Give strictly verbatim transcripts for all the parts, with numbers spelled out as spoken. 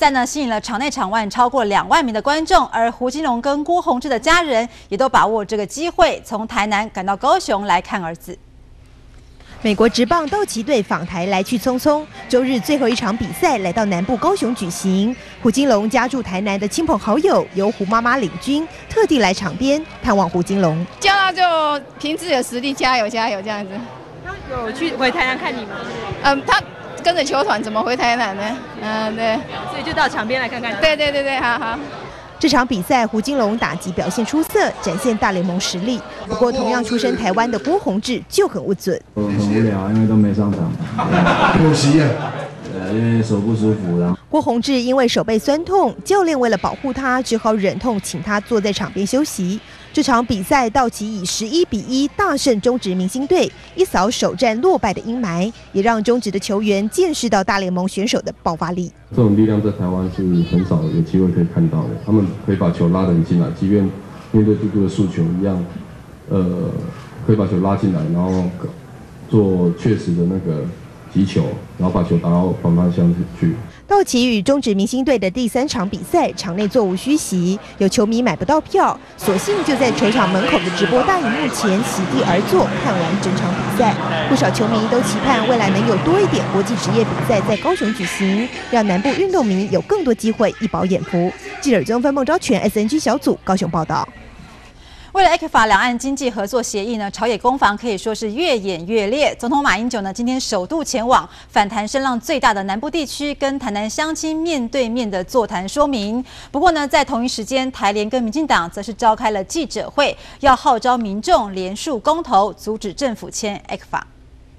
赛呢吸引了场内场外超过两万名的观众，而胡金龙跟郭宏志的家人也都把握这个机会，从台南赶到高雄来看儿子。 美国职棒道奇队访台来去匆匆，周日最后一场比赛来到南部高雄举行。胡金龙家住台南的亲朋好友由胡妈妈领军，特地来场边探望胡金龙， 叫他就凭自己的实力加油加油这样子。 他有去回台南看你吗？ 嗯，他跟着球团怎么回台南呢？嗯，对， 所以就到场边来看看。 对对对对，好好。 这场比赛，胡金龙打击表现出色，展现大联盟实力。不过，同样出身台湾的郭宏志就很不准。 很无聊，因为都没上场，可惜啊。对，因为手不舒服，然后。 郭宏志因为手背酸痛，教练为了保护他，只好忍痛请他坐在场边休息。这场比赛，道奇以十一比一大胜中职明星队，一扫首战落败的阴霾，也让中职的球员见识到大联盟选手的爆发力。 这种力量在台湾是很少有机会可以看到的。他们可以把球拉得很进来，即便面对嘟嘟的速球一样，呃，可以把球拉进来，然后做确实的那个击球，然后把球打到反方向去。 道奇与中职明星队的第三场比赛，场内座无虚席，有球迷买不到票，索性就在球场门口的直播大荧幕前席地而坐，看完整场比赛。不少球迷都期盼未来能有多一点国际职业比赛在高雄举行，让南部运动迷有更多机会一饱眼福。记者曾芬、孟昭全 S N G 小组高雄报道。 为了 E C F A 两岸经济合作协议呢，朝野攻防可以说是越演越烈。总统马英九呢，今天首度前往反弹声浪最大的南部地区，跟台南乡亲面对面的座谈说明。不过呢，在同一时间，台联跟民进党则是召开了记者会，要号召民众联署公投，阻止政府签 E C F A。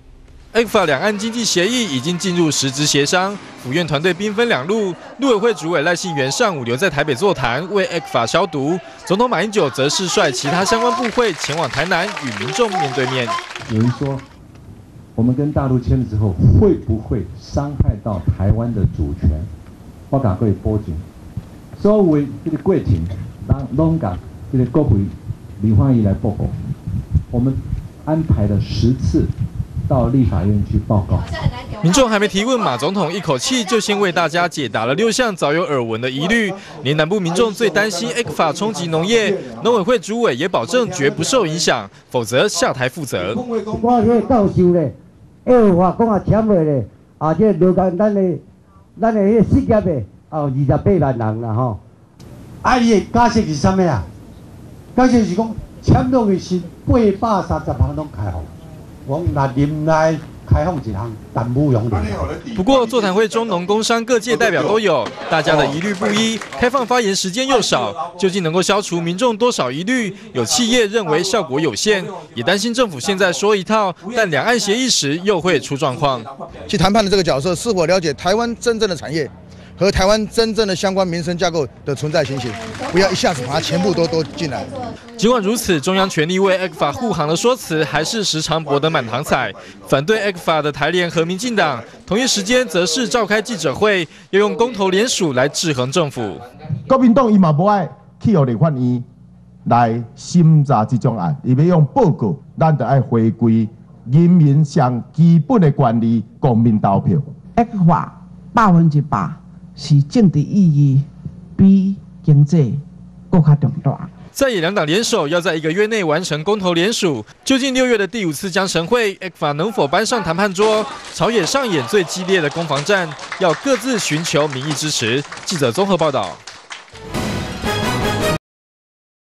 E C F A 两岸经济协议已经进入实质协商，府院团队兵分两路，陆委会主委赖幸元上午留在台北座谈，为 E C F A 消毒。总统马英九则是率其他相关部会前往台南与民众面对面。 有人说，我们跟大陆签了之后，会不会伤害到台湾的主权？我讲各位报警，所谓这个过程，让拢讲这个国会李焕仪来报告，我们安排了十次。 到立法院去报告。 民众还没提问，马总统一口气就先为大家解答了六项早有耳闻的疑虑。连南部民众最担心 E C F A 冲击农业，农委会主委也保证绝不受影响，否则下台负责。 我这教授咧，二话讲啊签落咧，啊这留咱咱的咱的迄个失业的哦二十八万人啦吼。啊，伊的假设是啥物啊？假设是讲签落的是八百三十项拢开放。 我那林来开放一项，但不容易。 不过座谈会中，农工商各界代表都有，大家的疑虑不一，开放发言时间又少，究竟能够消除民众多少疑虑？有企业认为效果有限，也担心政府现在说一套，但两岸协议时又会出状况。 去谈判的这个角色，是否了解台湾真正的产业？ 和台湾真正的相关民生架构的存在情形，不要一下子把它全部都都进来。 尽管如此，中央全力为 E C F A 护航的说辞还是时常博得满堂彩。反对 E C F A 的台联和民进党，同一时间则是召开记者会，要用公投联署来制衡政府。 国民党伊嘛无爱去互立法院来审查这种案，伊要用报告，咱就爱回归人民上基本的权利——公民投票。 E C F A 百分之百。 是政治意义比经济更加重大。 在野两党联手，要在一个月内完成公投联署。究竟六月的第五次江神会 E C F A 能否搬上谈判桌？朝野上演最激烈的攻防战，要各自寻求民意支持。记者综合报道。